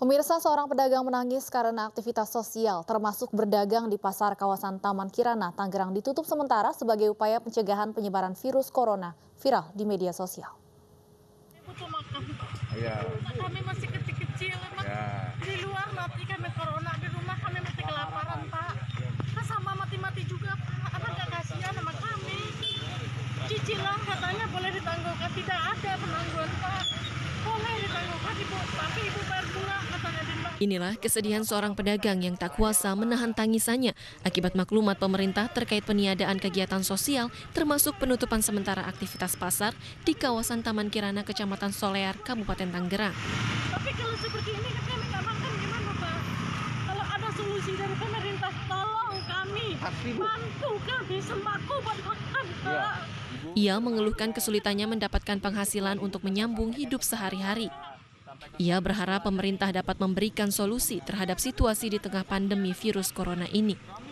Pemirsa, seorang pedagang menangis karena aktivitas sosial, termasuk berdagang di pasar kawasan Taman Kirana, Tangerang ditutup sementara sebagai upaya pencegahan penyebaran virus corona, viral di media sosial. Butuh makan. Iya. Kami masih kecil-kecil, Ya. di luar mati kami corona, di rumah kami mati kelaparan, Pak. Kan sama mati-mati juga, Pak. Apa nggak kasihan sama kami? Cicilan katanya boleh ditangguhkan, tidak ada penangguhan, Pak. Boleh ditangguhkan, Ibu, tapi Ibu bayar bunga katanya di bank. Inilah kesedihan seorang pedagang yang tak kuasa menahan tangisannya akibat maklumat pemerintah terkait peniadaan kegiatan sosial termasuk penutupan sementara aktivitas pasar di kawasan Taman Kirana, Kecamatan Solear, Kabupaten Tangerang. Tapi kalau seperti ini kan kami nggak makan gimana, Pak? Kalau ada solusi dari pemerintah, tolong kami, bantu kami sembako buat makan, Pak. Ia mengeluhkan kesulitannya mendapatkan penghasilan untuk menyambung hidup sehari-hari. Ia berharap pemerintah dapat memberikan solusi terhadap situasi di tengah pandemi virus corona ini.